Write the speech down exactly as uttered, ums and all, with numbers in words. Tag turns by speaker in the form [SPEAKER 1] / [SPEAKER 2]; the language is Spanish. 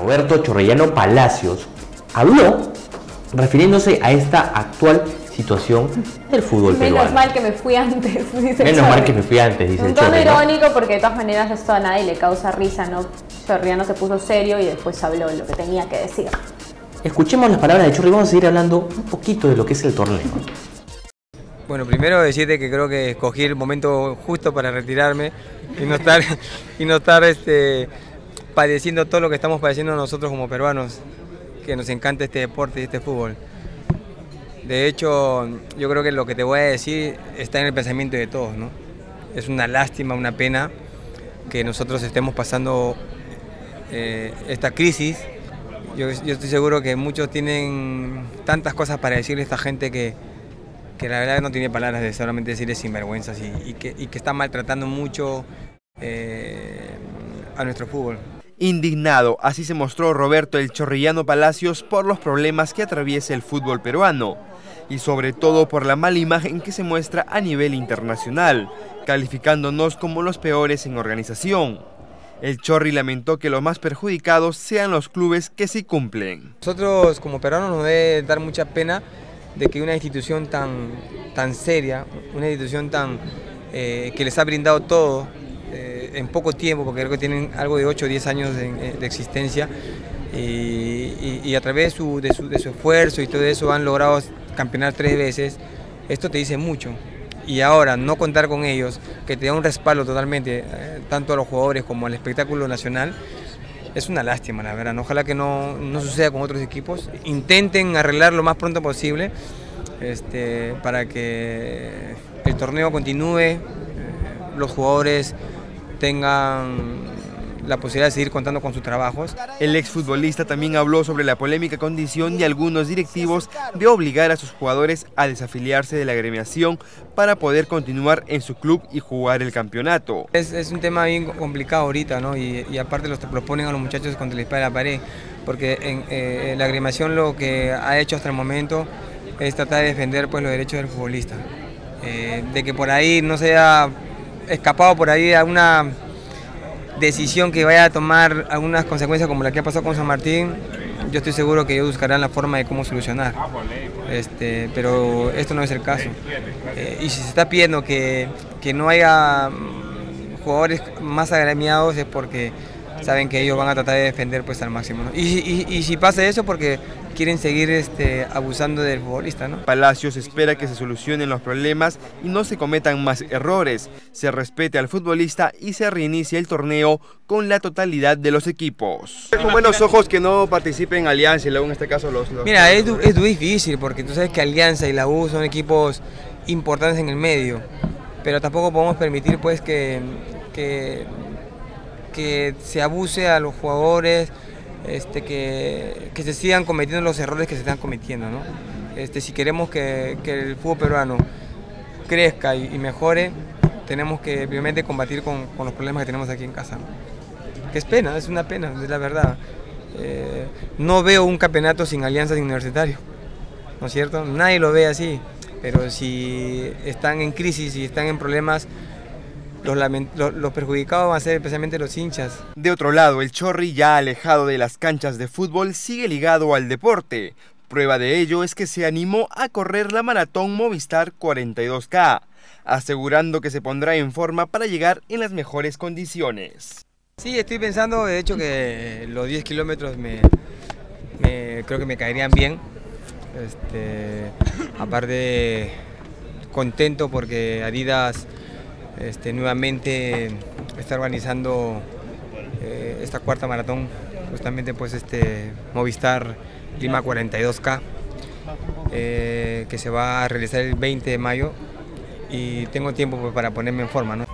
[SPEAKER 1] Roberto Chorrillano Palacios, habló refiriéndose a esta actual situación del fútbol
[SPEAKER 2] Menos
[SPEAKER 1] peruano.
[SPEAKER 2] mal que me fui antes, dice
[SPEAKER 1] Menos mal que me fui antes, dice
[SPEAKER 2] Un
[SPEAKER 1] el
[SPEAKER 2] tono
[SPEAKER 1] Chorri, ¿no?
[SPEAKER 2] irónico porque de todas maneras esto a nadie le causa risa, ¿no? Chorrillano se puso serio y después habló lo que tenía que decir.
[SPEAKER 1] Escuchemos las palabras de Chorri y vamos a seguir hablando un poquito de lo que es el torneo.
[SPEAKER 3] Bueno, primero decirte que creo que escogí el momento justo para retirarme y no estar, y no estar este, padeciendo todo lo que estamos padeciendo nosotros como peruanos, que nos encanta este deporte y este fútbol. De hecho, yo creo que lo que te voy a decir está en el pensamiento de todos, ¿no? Es una lástima, una pena que nosotros estemos pasando eh, esta crisis. Yo, yo estoy seguro que muchos tienen tantas cosas para decirle a esta gente que, que la verdad no tiene palabras de solamente decirles sinvergüenzas y, y, que, y que está maltratando mucho eh, a nuestro fútbol.
[SPEAKER 4] Indignado, así se mostró Roberto el Chorrillano Palacios por los problemas que atraviesa el fútbol peruano y sobre todo por la mala imagen que se muestra a nivel internacional, calificándonos como los peores en organización. El Chorri lamentó que los más perjudicados sean los clubes que sí cumplen.
[SPEAKER 3] Nosotros como peruanos nos debe dar mucha pena de que una institución tan, tan seria, una institución tan, eh, que les ha brindado todo eh, en poco tiempo, porque creo que tienen algo de ocho o diez años de, de existencia, y, y, y a través de su, de, su, de su esfuerzo y todo eso han logrado campeonar tres veces. Esto te dice mucho. Y ahora no contar con ellos, que te da un respaldo totalmente, eh, tanto a los jugadores como al espectáculo nacional, es una lástima, la verdad. Ojalá que no, no suceda con otros equipos. Intenten arreglar lo más pronto posible este, para que el torneo continúe, eh, los jugadores tengan la posibilidad de seguir contando con sus trabajos.
[SPEAKER 4] El exfutbolista también habló sobre la polémica condición de algunos directivos de obligar a sus jugadores a desafiliarse de la agremiación para poder continuar en su club y jugar el campeonato.
[SPEAKER 3] Es, es un tema bien complicado ahorita, ¿no? Y, y aparte los proponen a los muchachos contra la espada de la pared, porque en eh, la agremiación lo que ha hecho hasta el momento es tratar de defender pues, los derechos del futbolista. Eh, de que por ahí no se haya escapado por ahí a una decisión que vaya a tomar algunas consecuencias como la que ha pasado con San Martín, yo estoy seguro que ellos buscarán la forma de cómo solucionar, este, pero esto no es el caso. Eh, y si se está pidiendo que, que no haya jugadores más agremiados es porque saben que ellos van a tratar de defender pues, al máximo, ¿no? y, y, y si pasa eso porque quieren seguir este, abusando del futbolista, ¿no?
[SPEAKER 4] Palacios espera que se solucionen los problemas y no se cometan más errores, se respete al futbolista y se reinicie el torneo con la totalidad de los equipos.
[SPEAKER 5] Con buenos ojos que no participen Alianza y luego en este caso los... los...
[SPEAKER 3] Mira, es, es difícil porque tú sabes que Alianza y la U son equipos importantes en el medio, pero tampoco podemos permitir pues que, que, que se abuse a los jugadores, Este, que, que se sigan cometiendo los errores que se están cometiendo, ¿no? Este, si queremos que, que el fútbol peruano crezca y, y mejore, tenemos que primeramente combatir con, con los problemas que tenemos aquí en casa, ¿no? Que es pena, es una pena, es la verdad. Eh, no veo un campeonato sin Alianza sin Universitario, ¿no es cierto? Nadie lo ve así, pero si están en crisis y están en problemas, Los, los, los perjudicados van a ser especialmente los hinchas.
[SPEAKER 4] De otro lado, el Chorri, ya alejado de las canchas de fútbol, sigue ligado al deporte. Prueba de ello es que se animó a correr la maratón Movistar cuarenta y dos K, asegurando que se pondrá en forma para llegar en las mejores condiciones.
[SPEAKER 3] Sí, estoy pensando, de hecho, que los diez kilómetros me, me, creo que me caerían bien. Este, aparte, contento porque Adidas Este, nuevamente está organizando eh, esta cuarta maratón, justamente pues este Movistar Lima cuarenta y dos K, eh, que se va a realizar el veinte de mayo y tengo tiempo pues, para ponerme en forma, ¿no?